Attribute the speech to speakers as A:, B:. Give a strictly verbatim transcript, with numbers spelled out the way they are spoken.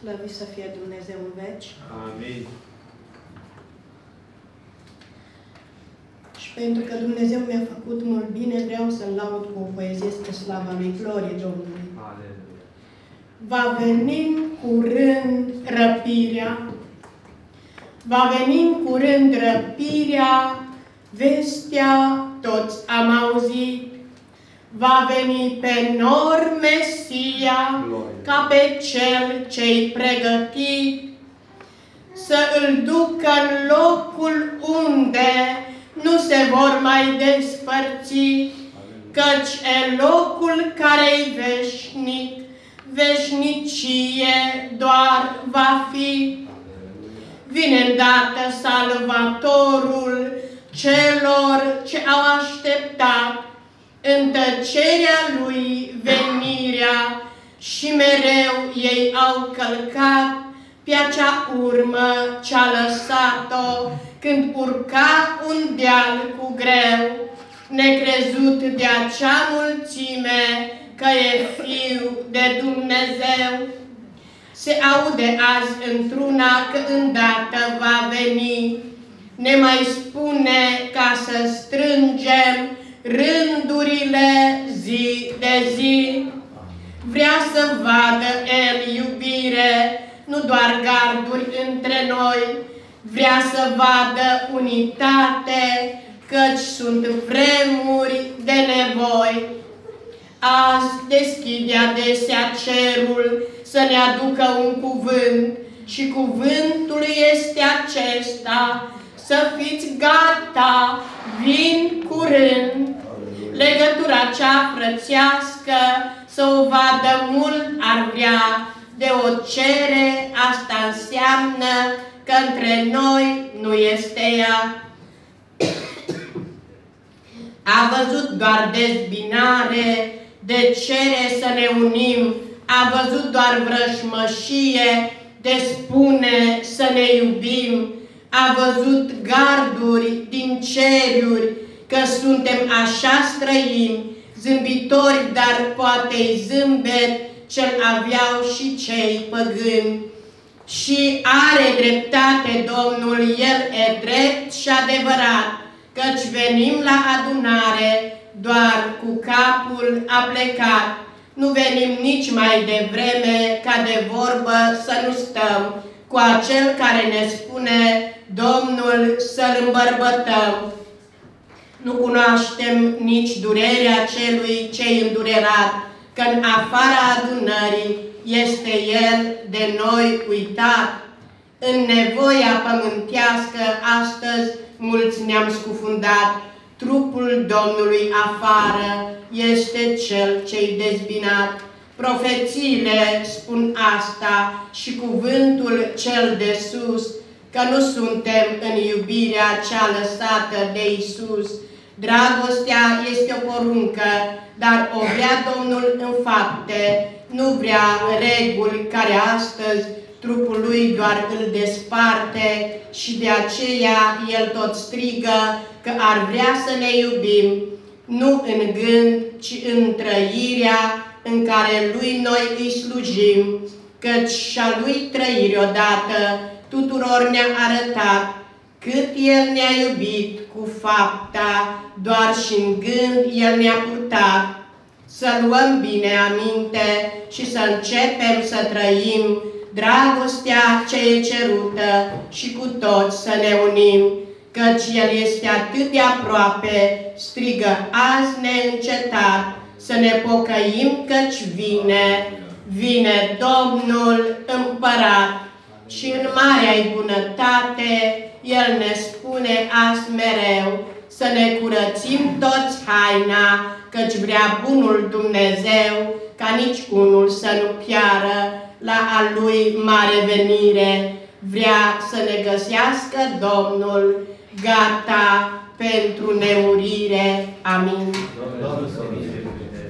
A: Slăvit să fie Dumnezeu în veci.
B: Amin.
A: Și pentru că Dumnezeu mi-a făcut mult bine, vreau să-L laud cu o poezie spre slava Lui. Glorie Domnului.
B: Aleluia.
A: Va veni în curând răpirea, va veni în curând răpirea, vestea toți am auzit. Va veni pe nor Mesia, ca pe cel ce-i pregătit, să îl ducă în locul unde nu se vor mai despărți, căci e locul care-i veșnic, veșnicie doar va fi. Vine îndată Salvatorul celor ce au așteptat în tăcerea Lui venirea și mereu ei au călcat pe acea urmă ce-a lăsat-o când urca un deal cu greu, necrezut de acea mulțime că e Fiu de Dumnezeu. Se aude azi într-una că îndată va veni, ne mai spune ca să strângem rândurile zi de zi. Vrea să vadă El iubire, nu doar garduri între noi, vrea să vadă unitate, căci sunt vremuri de nevoi. Azi deschide adesea cerul să ne aducă un cuvânt și cuvântul este acesta: să fiți gata, vin curând. Legătura cea frățească să o vadă mult ar vrea, de o cere asta înseamnă că între noi nu este ea. A văzut doar dezbinare, de cere să ne unim, a văzut doar vrășmășie, de spune să ne iubim, a văzut garduri din ceruri, că suntem așa străini, zâmbitori, dar poate-i zâmbet ce-l aveau și cei păgâni. Și are dreptate Domnul, El e drept și adevărat, căci venim la adunare doar cu capul aplecat. Nu venim nici mai devreme ca de vorbă să nu stăm cu acel care ne spune Domnul să-L îmbărbătăm. Nu cunoaștem nici durerea celui ce-i îndurerat, că în afara adunării este El de noi uitat. În nevoia pământească astăzi mulți ne-am scufundat, trupul Domnului afară este Cel ce-i dezbinat. Profețiile spun asta și cuvântul cel de sus, că nu suntem în iubirea cea lăsată de Isus. Dragostea este o poruncă, dar o vrea Domnul în fapte, nu vrea reguli care astăzi trupul lui doar îl desparte, și de aceea El tot strigă că ar vrea să ne iubim, nu în gând, ci în trăirea în care Lui noi îi slujim, căci și-a Lui trăire odată tuturor ne-a arătat, cât El ne-a iubit cu fapta, doar și în gând El ne-a purtat. Să luăm bine aminte și să începem să trăim dragostea ce e cerută și cu toți să ne unim, căci El este atât de aproape, strigă azi neîncetat, să ne pocăim căci vine, vine Domnul Împărat. Și în marea-i bunătate El ne spune azi mereu să ne curățim toți haina, căci vrea bunul Dumnezeu ca nici unul să nu piară la a Lui mare venire. Vrea să ne găsească Domnul gata pentru neurire. Amin.
B: Domnul să